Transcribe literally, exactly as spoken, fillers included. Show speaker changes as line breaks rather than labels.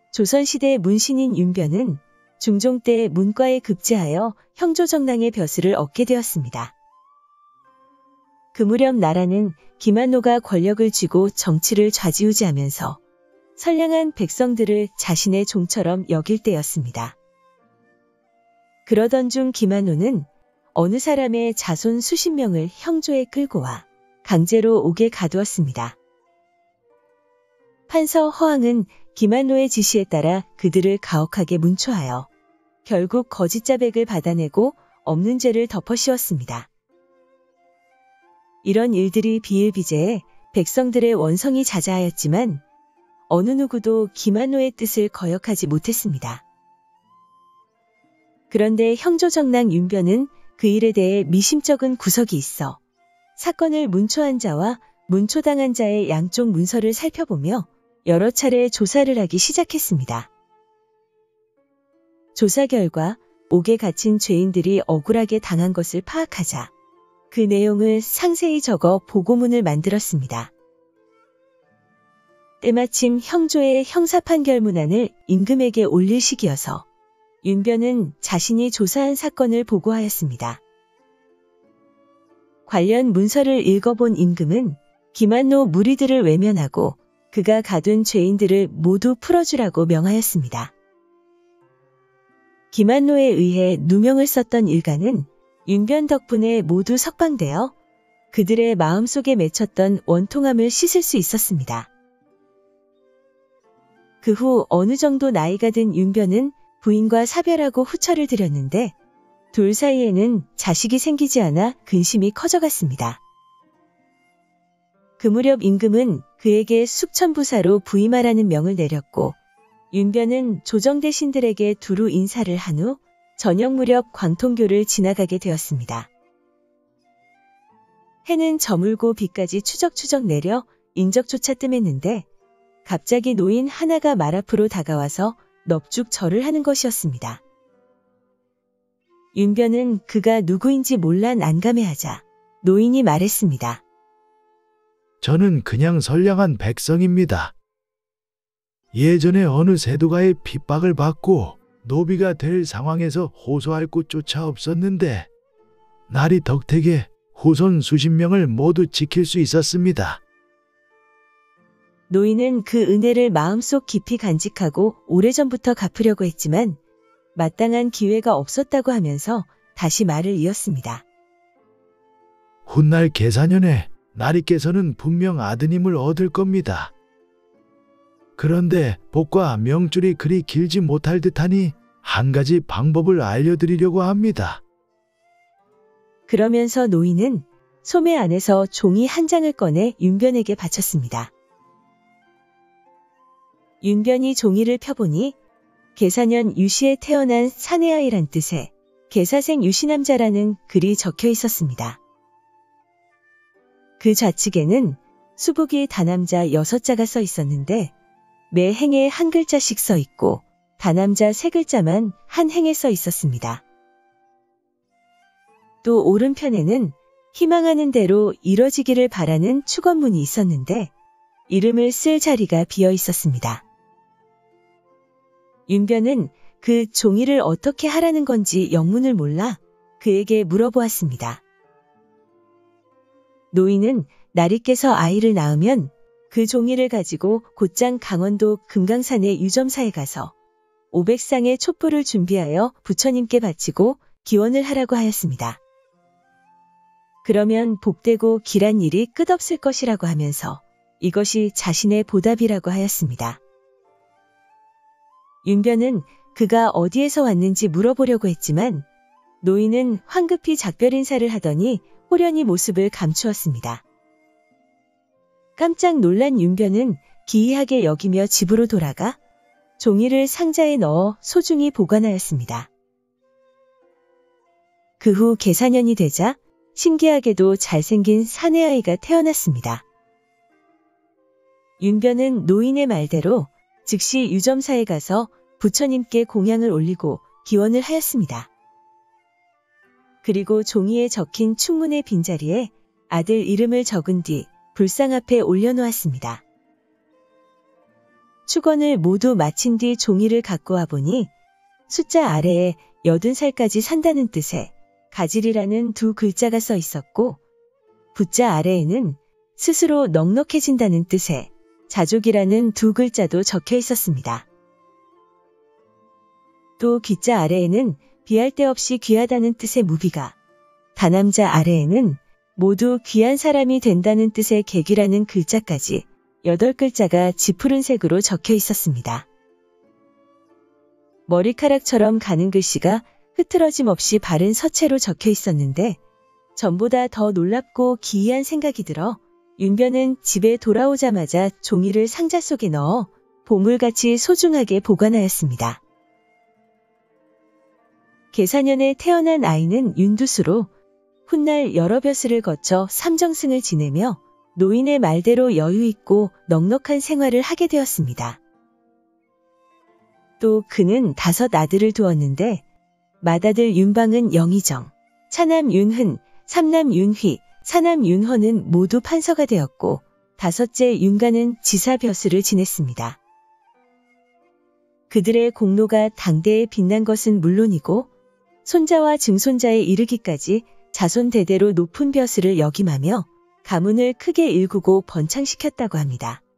조선시대 문신인 윤변은 중종 때 문과에 급제하여 형조정랑의 벼슬을 얻게 되었습니다. 그 무렵 나라는 김한노가 권력을 쥐고 정치를 좌지우지하면서 선량한 백성들을 자신의 종처럼 여길 때였습니다. 그러던 중 김한노는 어느 사람의 자손 수십 명을 형조에 끌고 와 강제로 옥에 가두었습니다. 판서 허황은 김한노의 지시에 따라 그들을 가혹하게 문초하여 결국 거짓 자백을 받아내고 없는 죄를 덮어씌웠습니다. 이런 일들이 비일비재해 백성들의 원성이 자자하였지만 어느 누구도 김한노의 뜻을 거역하지 못했습니다. 그런데 형조정랑 윤변은 그 일에 대해 미심쩍은 구석이 있어 사건을 문초한 자와 문초당한 자의 양쪽 문서를 살펴보며 여러 차례 조사를 하기 시작했습니다. 조사 결과 옥에 갇힌 죄인들이 억울하게 당한 것을 파악하자 그 내용을 상세히 적어 보고문을 만들었습니다. 때마침 형조의 형사판결문안을 임금에게 올릴 시기여서 윤변은 자신이 조사한 사건을 보고하였습니다. 관련 문서를 읽어본 임금은 김한노 무리들을 외면하고 그가 가둔 죄인들을 모두 풀어주라고 명하였습니다. 김한노에 의해 누명을 썼던 일가는 윤변 덕분에 모두 석방되어 그들의 마음속에 맺혔던 원통함을 씻을 수 있었습니다. 그 후 어느 정도 나이가 든 윤변은 부인과 사별하고 후처를 드렸는데 둘 사이에는 자식이 생기지 않아 근심이 커져갔습니다. 그 무렵 임금은 그에게 숙천부사로 부임하라는 명을 내렸고 윤변은 조정대신들에게 두루 인사를 한 후 저녁 무렵 광통교를 지나가게 되었습니다. 해는 저물고 비까지 추적추적 내려 인적조차 뜸했는데 갑자기 노인 하나가 말 앞으로 다가와서 넙죽 절을 하는 것이었습니다. 윤변은 그가 누구인지 몰라 난감해하자 노인이 말했습니다.
저는 그냥 선량한 백성입니다. 예전에 어느 세도가의 핍박을 받고 노비가 될 상황에서 호소할 곳조차 없었는데 날이 덕택에 후손 수십 명을 모두 지킬 수 있었습니다.
노인은 그 은혜를 마음속 깊이 간직하고 오래전부터 갚으려고 했지만 마땅한 기회가 없었다고 하면서 다시 말을 이었습니다.
훗날 계사년에 나리께서는 분명 아드님을 얻을 겁니다. 그런데 복과 명줄이 그리 길지 못할 듯하니 한 가지 방법을 알려드리려고 합니다.
그러면서 노인은 소매 안에서 종이 한 장을 꺼내 윤변에게 바쳤습니다. 윤변이 종이를 펴보니 계사년 유시에 태어난 사내아이란 뜻의 계사생 유시남자라는 글이 적혀 있었습니다. 그 좌측에는 수북이 다남자 여섯 자가 써 있었는데 매 행에 한 글자씩 써 있고 다남자 세 글자만 한 행에 써 있었습니다. 또 오른편에는 희망하는 대로 이뤄지기를 바라는 축원문이 있었는데 이름을 쓸 자리가 비어 있었습니다. 윤변은 그 종이를 어떻게 하라는 건지 영문을 몰라 그에게 물어보았습니다. 노인은 나리께서 아이를 낳으면 그 종이를 가지고 곧장 강원도 금강산의 유점사에 가서 오백 쌍의 촛불을 준비하여 부처님께 바치고 기원을 하라고 하였습니다. 그러면 복되고 길한 일이 끝없을 것이라고 하면서 이것이 자신의 보답이라고 하였습니다. 윤변은 그가 어디에서 왔는지 물어보려고 했지만 노인은 황급히 작별 인사를 하더니 호련히 모습을 감추었습니다. 깜짝 놀란 윤변은 기이하게 여기며 집으로 돌아가 종이를 상자에 넣어 소중히 보관하였습니다. 그 후 계사년이 되자 신기하게도 잘생긴 사내아이가 태어났습니다. 윤변은 노인의 말대로 즉시 유점사에 가서 부처님께 공양을 올리고 기원을 하였습니다. 그리고 종이에 적힌 충문의 빈자리에 아들 이름을 적은 뒤 불상 앞에 올려놓았습니다. 축원을 모두 마친 뒤 종이를 갖고 와보니 숫자 아래에 여든 살까지 산다는 뜻의 가질이라는 두 글자가 써 있었고, 부자 아래에는 스스로 넉넉해진다는 뜻의 자족이라는 두 글자도 적혀 있었습니다. 또 귀자 아래에는 비할 데 없이 귀하다는 뜻의 무비가, 다남자 아래에는 모두 귀한 사람이 된다는 뜻의 객이라는 글자까지 여덟 글자가 짙푸른 색으로 적혀 있었습니다. 머리카락처럼 가는 글씨가 흐트러짐 없이 바른 서체로 적혀 있었는데, 전보다 더 놀랍고 기이한 생각이 들어 윤변은 집에 돌아오자마자 종이를 상자 속에 넣어 보물같이 소중하게 보관하였습니다. 계사년에 태어난 아이는 윤두수로 훗날 여러 벼슬을 거쳐 삼정승을 지내며 노인의 말대로 여유있고 넉넉한 생활을 하게 되었습니다. 또 그는 다섯 아들을 두었는데, 맏아들 윤방은 영의정, 차남 윤흔, 삼남 윤휘, 사남 윤허는 모두 판서가 되었고, 다섯째 윤가는 지사 벼슬을 지냈습니다. 그들의 공로가 당대에 빛난 것은 물론이고 손자와 증손자에 이르기까지 자손 대대로 높은 벼슬을 역임하며 가문을 크게 일구고 번창시켰다고 합니다.